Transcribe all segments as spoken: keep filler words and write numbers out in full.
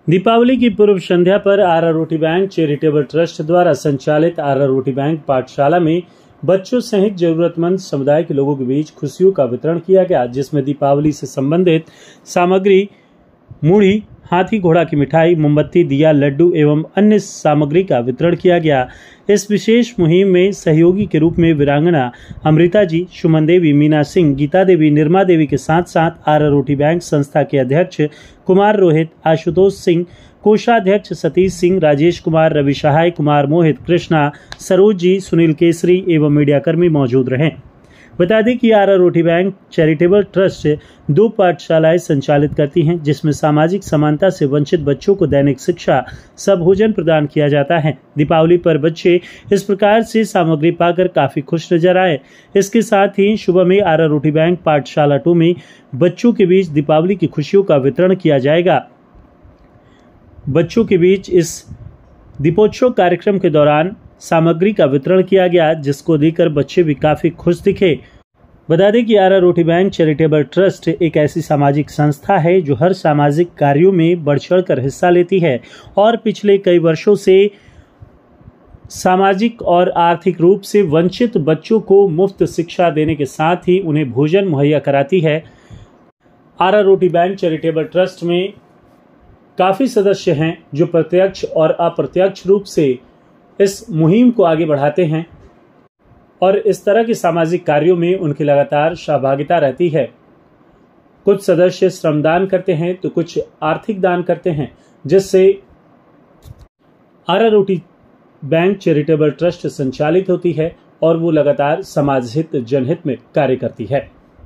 दीपावली की पूर्व संध्या पर Ara Roti bank charitable trust द्वारा संचालित आरा रोटी बैंक पाठशाला में बच्चों सहित जरूरतमंद समुदाय के लोगों के बीच खुशियों का वितरण किया गया, जिसमें दीपावली से संबंधित सामग्री, मूढ़ी, हाथी घोड़ा की मिठाई, मोमबत्ती, दिया, लड्डू एवं अन्य सामग्री का वितरण किया गया। इस विशेष मुहिम में सहयोगी के रूप में वीरांगना अमृता जी, सुमन देवी, मीना सिंह, गीता देवी, निर्मा देवी के साथ साथ आरा रोटी बैंक संस्था के अध्यक्ष कुमार रोहित, आशुतोष सिंह, कोषाध्यक्ष सतीश सिंह, राजेश कुमार, रवि सहाय, कुमार मोहित, कृष्णा, सरोज जी, सुनील केसरी एवं मीडियाकर्मी मौजूद रहे। बता दें कि Ara Roti bank charitable trust दो पाठशालाएं संचालित करती हैं, जिसमें सामाजिक समानता से वंचित बच्चों को दैनिक शिक्षा, सब-भोजन प्रदान किया जाता है। दीपावली पर बच्चे इस प्रकार से सामग्री पाकर काफी खुश नजर आए। इसके साथ ही सुबह में आरा रोटी बैंक पाठशाला टू में बच्चों के बीच दीपावली की खुशियों का वितरण किया जाएगा। बच्चों के बीच इस दीपोत्सव कार्यक्रम के दौरान सामग्री का वितरण किया गया, जिसको देखकर बच्चे भी काफी खुश दिखे। बता दें कि Ara Roti bank charitable trust एक ऐसी सामाजिक संस्था है जो हर सामाजिक कार्यों में बढ़ चढ़कर हिस्सा लेती है और पिछले कई वर्षों से सामाजिक और आर्थिक रूप से वंचित बच्चों को मुफ्त शिक्षा देने के साथ ही उन्हें भोजन मुहैया कराती है। Ara Roti bank charitable trust में काफी सदस्य हैं जो प्रत्यक्ष और अप्रत्यक्ष रूप से इस मुहिम को आगे बढ़ाते हैं और इस तरह के सामाजिक कार्यों में उनकी लगातार सहभागिता रहती है। कुछ सदस्य श्रमदान करते हैं तो कुछ आर्थिक दान करते हैं, जिससे Ara Roti bank charitable trust संचालित होती है और वो लगातार समाज हित, जनहित में कार्य करती है।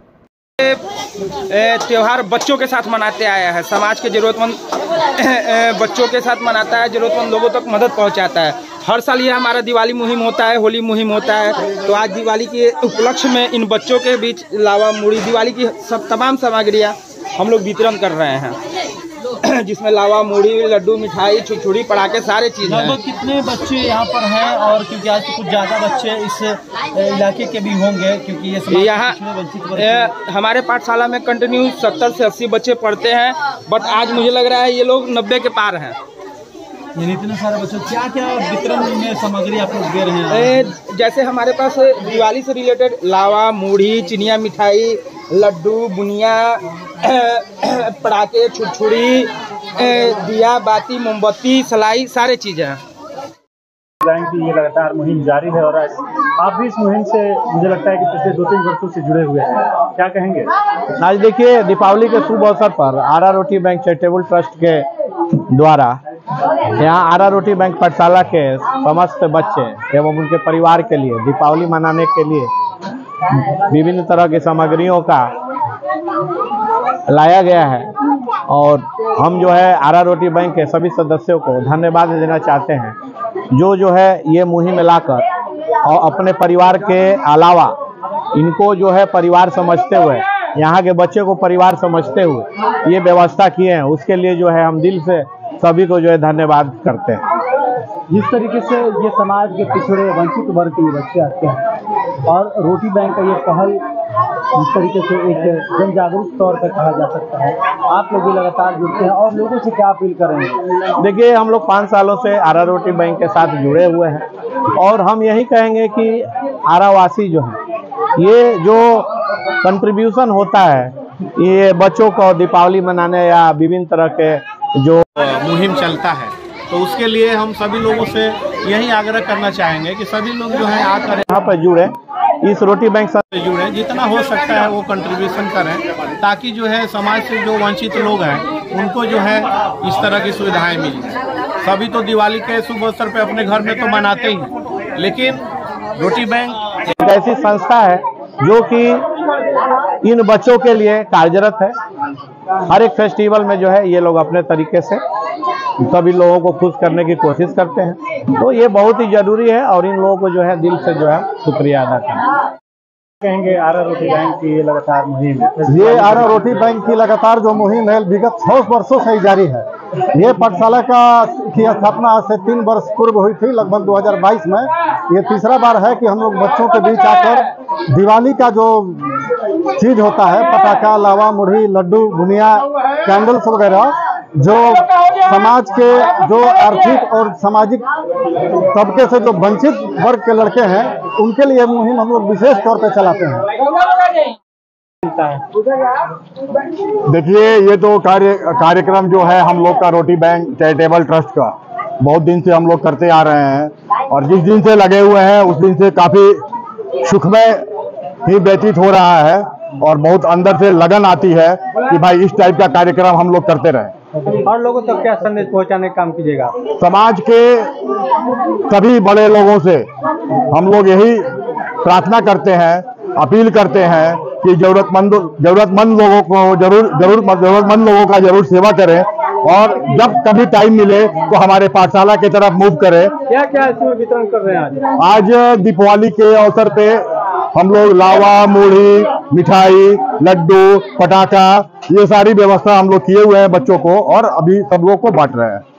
त्योहार बच्चों के साथ मनाते आया है, समाज के जरूरतमंद बच्चों के साथ मनाता है, जरूरतमंद लोगों तक मदद पहुंचाता है। हर साल ये हमारा दिवाली मुहिम होता है, होली मुहिम होता है। तो आज दिवाली के उपलक्ष्य में इन बच्चों के बीच लावा, मूढ़ी, दिवाली की सब तमाम सामग्रियां हम लोग वितरण कर रहे हैं, जिसमें लावा, मूढ़ी, लड्डू, मिठाई, छुरछुरी, पटाखे, सारे चीज़ हैं। लगभग कितने बच्चे यहाँ पर हैं? और क्योंकि आज कुछ ज़्यादा बच्चे इस इलाके के भी होंगे, क्योंकि ये समाज यहाँ हमारे पाठशाला में कंटिन्यू सत्तर से अस्सी बच्चे पढ़ते हैं, बट आज मुझे लग रहा है ये लोग नब्बे के पार हैं। यानी इतने सारे बच्चे, क्या क्या वितरण में सामग्री आप लोग दे रहे हैं? जैसे हमारे पास दिवाली से रिलेटेड लावा, मूढ़ी, चिनिया मिठाई, लड्डू, बुनिया, पटाखे, छुरछुरी, दिया बाती, मोमबत्ती, सलाई, सारे चीज़ें हैं। बैंक की ये लगातार मुहिम जारी है और आज आप भी इस मुहिम से मुझे लगता है कि पिछले दो तीन वर्षों से जुड़े हुए हैं, क्या कहेंगे? आज देखिए, दीपावली के शुभ अवसर पर Ara Roti bank charitable trust के द्वारा यहाँ आरा रोटी बैंक पाठशाला के समस्त बच्चे एवं उनके परिवार के लिए दीपावली मनाने के लिए विभिन्न तरह की सामग्रियों का लाया गया है और हम जो है आरा रोटी बैंक के सभी सदस्यों को धन्यवाद देना चाहते हैं, जो जो है ये मुहिम लाकर और अपने परिवार के अलावा इनको जो है परिवार समझते हुए, यहाँ के बच्चे को परिवार समझते हुए ये व्यवस्था किए हैं। उसके लिए जो है हम दिल से सभी को जो है धन्यवाद करते हैं। जिस तरीके से ये समाज के पिछड़े वंचित वर्ग के बच्चे आते हैं और रोटी बैंक का ये पहल जिस तरीके से एक जन जागरूक तौर पर कहा जा सकता है, आप लोग भी लगातार जुड़ते हैं और लोगों से क्या अपील करेंगे? देखिए, हम लोग पाँच सालों से आरा रोटी बैंक के साथ जुड़े हुए हैं और हम यही कहेंगे कि आरावासी जो है ये जो कंट्रीब्यूशन होता है ये बच्चों को दीपावली मनाने या विभिन्न तरह के जो मुहिम चलता है, तो उसके लिए हम सभी लोगों से यही आग्रह करना चाहेंगे कि सभी लोग जो है आकर यहाँ पर जुड़े, इस रोटी बैंक से जुड़े, जितना हो सकता है वो कंट्रीब्यूशन करें, ताकि जो है समाज से जो वंचित लोग हैं उनको जो है इस तरह की सुविधाएं मिली। सभी तो दिवाली के शुभ अवसर पे अपने घर में तो मनाते ही, लेकिन रोटी बैंक एक ऐसी संस्था है जो कि इन बच्चों के लिए कार्यरत है। हर एक फेस्टिवल में जो है ये लोग अपने तरीके से सभी लोगों को खुश करने की कोशिश करते हैं, तो ये बहुत ही जरूरी है और इन लोगों को जो है दिल से जो है शुक्रिया अदा करना कहेंगे। आरा रोटी बैंक की ये लगातार मुहिम, ये आरा रोटी बैंक की लगातार जो मुहिम है विगत छह वर्षों से जारी है। ये पाठशाला का की स्थापना आज से तीन वर्ष पूर्व हुई थी, लगभग दो हज़ार बाईस में। ये तीसरा बार है कि हम लोग बच्चों के बीच आकर दिवाली का जो चीज होता है, पटाखा, लावा, मुढ़ी, लड्डू, बुनिया, कैंडल्स वगैरह, जो समाज के जो आर्थिक और सामाजिक तबके से जो वंचित वर्ग के लड़के हैं उनके लिए मुहिम हम लोग विशेष तौर पे चलाते हैं। देखिए, ये तो कार्य कार्यक्रम जो है हम लोग का रोटी बैंक चैरिटेबल ट्रस्ट का बहुत दिन से हम लोग करते आ रहे हैं और जिस दिन से लगे हुए हैं उस दिन से काफ़ी सुखमय ही व्यतीत हो रहा है और बहुत अंदर से लगन आती है कि भाई इस टाइप का कार्यक्रम हम लोग करते रहें। और लोगों तक क्या संदेश पहुंचाने का काम कीजिएगा? समाज के सभी बड़े लोगों से हम लोग यही प्रार्थना करते हैं, अपील करते हैं कि जरूरतमंद जरूरतमंद लोगों को जरूर जरूर जरूरतमंद लोगों का जरूर सेवा करें और जब कभी टाइम मिले तो हमारे पाठशाला की तरफ मूव करें। क्या क्या इसमें वितरण कर रहे हैं आज आज? दीपावली के अवसर पे हम लोग लावा, मूढ़ी, मिठाई, लड्डू, पटाखा ये सारी व्यवस्था हम लोग किए हुए हैं बच्चों को और अभी सब लोग को बांट रहे हैं।